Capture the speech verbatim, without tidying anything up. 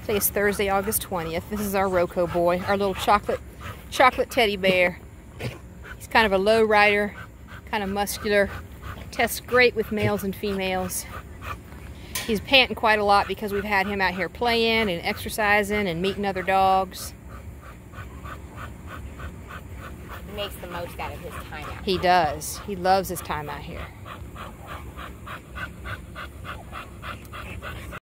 Today is Thursday, August twentieth. This is our Roko boy, our little chocolate chocolate teddy bear. He's kind of a low rider, kind of muscular. Tests great with males and females. He's panting quite a lot because we've had him out here playing and exercising and meeting other dogs. He makes the most out of his time out. He does. He loves his time out here.